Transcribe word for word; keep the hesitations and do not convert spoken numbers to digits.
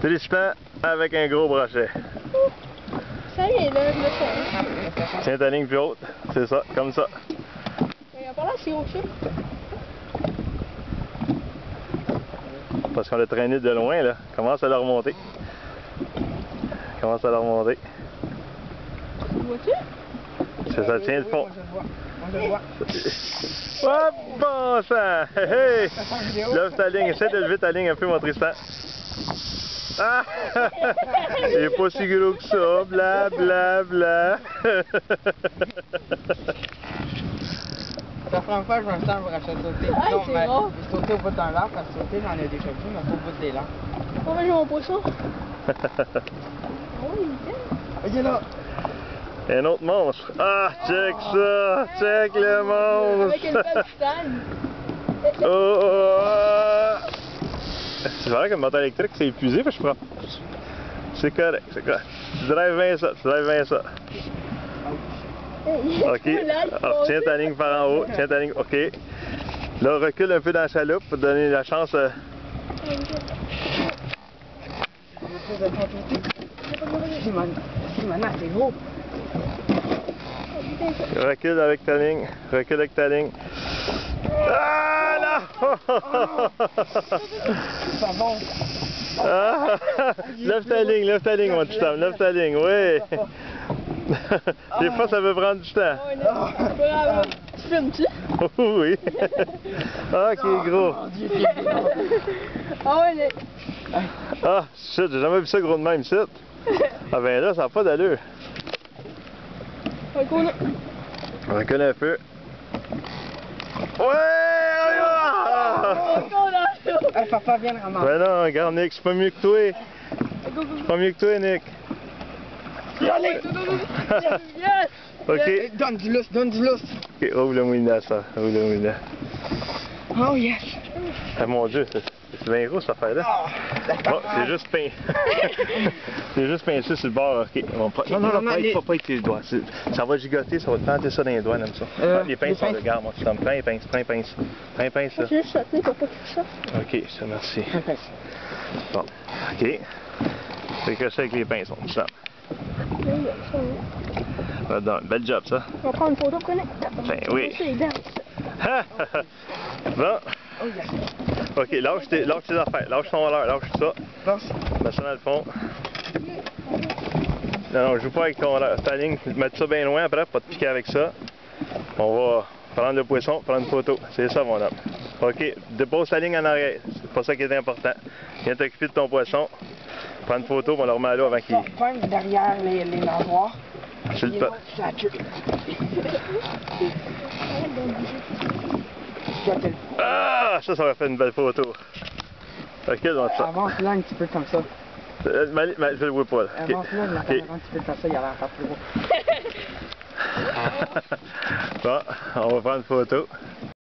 Trichement avec un gros brochet. Ça y est, là, je le sens. Tiens ta ligne plus haute. C'est ça, comme ça. Il n'y a pas là si haut que ça. Parce qu'on l'a traîné de loin, là. Commence à la remonter. Commence à la remonter. Vois-tu? C'est ça, tient le fond. Moi je le vois. Moi je le vois. Hop, bon sang! Hey, hey! Lève ta ligne, essaie de lever ta ligne un peu, mon Tristan. Ah! Il est pas si gros que ça, bla bla bla. La première fois, je me sens pour acheter sauter. Ah, Non, c'est mais bon. j'ai sauté au bout d'un lac, parce que sauter, j'en ai déjà vu, mais pas au bout des lacs. On va jouer mon poisson. Oh, il est Il est là! Un autre monstre. Ah, check ça! Check le avec une monstre! belle stand. Oh, oh, oh. C'est vrai que le moteur électrique c'est épuisé, fait que je prends. C'est correct, c'est correct. Tu drives bien ça, tu drives bien ça. Ok, alors, tiens ta ligne par en haut, tiens ta ligne, ok. Là, recule un peu dans la chaloupe pour te donner la chance. Euh... C'est gros! Recule avec ta ligne, recule avec ta ligne. Ah là! C'est bon! Ah, lève ta ligne, lève ta ligne, mon petit homme, lève ta ligne, oui! Des fois, ça peut prendre du temps. Tu filmes-tu? Oui! Ah, qui est gros! Ah ouais, les... Ah, shit, j'ai jamais vu ça gros de même, shit! Ah ben là, ça n'a pas d'allure. On Recule un peu. Ouais! Hey, papa, viens le ramasser. Ben non, regarde Nick, je suis pas mieux que toi. Je suis pas mieux que toi, Nick. Yes! Ok. Hey, donne du lousse, donne du lousse. Ok, ouvre le moulinet, ça. Ouvre le moulinet. Oh yes! Ah mon Dieu, c'est c'est bien gros cette affaire-là. Oh, Bon, c'est juste peint. C'est juste pincé sur le bord. Ok, on va... Non, non, non, pas, pas, pas avec tes doigts. Ça va gigoter, ça va te planter ça dans les doigts, comme ça. Euh, Ah, les pinces sont de garde, moi. Tu prends les pinces, prends les pinces. Prends les pinces, là. Je vais juste sauter pour pas qu'il sorte. Ok, je te remercie. Bon, ok. Fais que ça avec les pinces, on sent. Ah, donc, bel job, ça. On va prendre une photo, connais? Ben oui. C'est dingue. Bon. Ok, lâche tes, lâche tes affaires, lâche ton voleur, lâche ça. Lâche. Mets ça dans le fond. Non, non, je joue pas avec ton voleur. Ta ligne, mettre ça bien loin après, pas te piquer avec ça. On va prendre le poisson, prendre une photo. C'est ça, mon homme. Ok, dépose ta ligne en arrière. C'est pas ça qui est important. Viens t'occuper de ton poisson. Prends une photo, on le remet là avant qu'il... Pointe derrière les, les nageoires. Je le pas. Ah, ça, ça aurait fait une belle photo. Ok, donc ça. Avance là un petit peu comme ça. Euh, mais, mais, je le vois pas là. Okay. Avance là, la Okay. caméra un petit peu comme ça, il a l'air encore plus gros. Bon, on va prendre une photo.